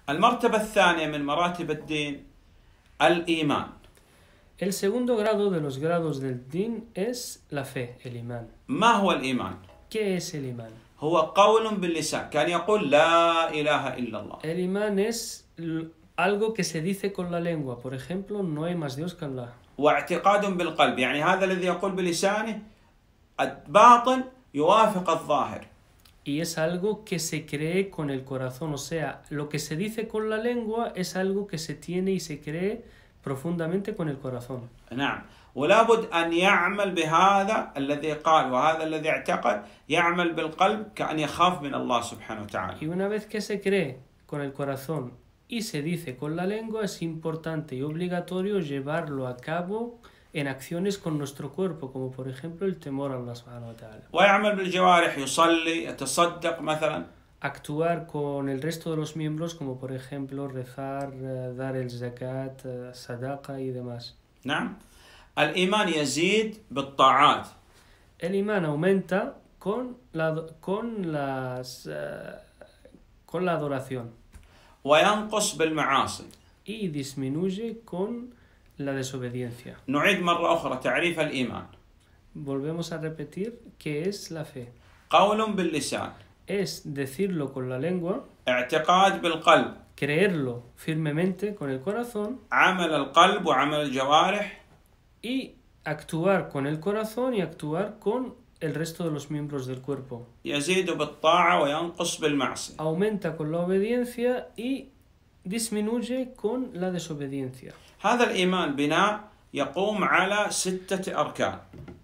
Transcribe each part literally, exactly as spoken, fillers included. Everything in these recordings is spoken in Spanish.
المرتبة الثانية من مراتب الدين الإيمان. El segundo grado de los grados del din es la fe, el imán. ما هو الإيمان؟ ¿Qué es el imán? هو قول باللسان كان يقول لا إله إلا الله. El imán es algo que se dice con la lengua. Por ejemplo, no hay más Dios que Allah. واعتقاد بالقلب يعني هذا الذي يقول بلسانه الباطن يوافق الظاهر. Y es algo que se cree con el corazón. O sea, lo que se dice con la lengua es algo que se tiene y se cree profundamente con el corazón. نعم. ولا بد أن يعمل بهذا الذي قال وهذا الذي اعتقد يعمل بالقلب كأن يخاف من الله سبحانه وتعالى. Y una vez que se cree con el corazón y se dice con la lengua, es importante y obligatorio llevarlo a cabo en acciones con nuestro cuerpo, como por ejemplo el temor a Allah subhanahu wa ta'ala. ويعمل بالجوارح يصلي يتصدق مثلا. Actuar con el resto de los miembros, como por ejemplo rezar, dar el zakat, sadaqa y demás. نعم. الإيمان يزيد بالطاعات. El imán aumenta con la, con las, uh, con la adoración. وينقص بالمعاصي. Y disminuye con la desobediencia. نعيد مرة أخرى تعريف الإيمان. Volvemos a repetir qué es la fe. قول باللسان. Es decirlo con la lengua. اعتقاد بالقلب. Creerlo firmemente con el corazón. عمل القلب وعمل الجوارح. Y actuar con el corazón y actuar con el resto de los miembros del cuerpo. يزيد بالطاعة وينقص بالمعصية. Aumenta con la obediencia y disminuye con la desobediencia. هذا الإيمان بناء يقوم على ستة أركان.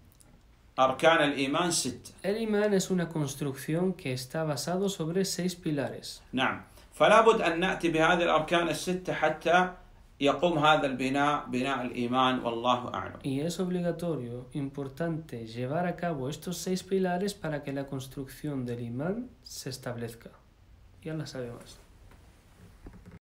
أركان الإيمان ستة. El imán es una construcción que está basado sobre seis pilares. نعم. فلا بد أن نأتي بهذه الأركان الستة حتى يقوم هذا البناء بناء الإيمان والله أعلم. Y es obligatorio, importante, llevar a cabo estos seis pilares para que la construcción del imán se establezca. Ya la sabe más.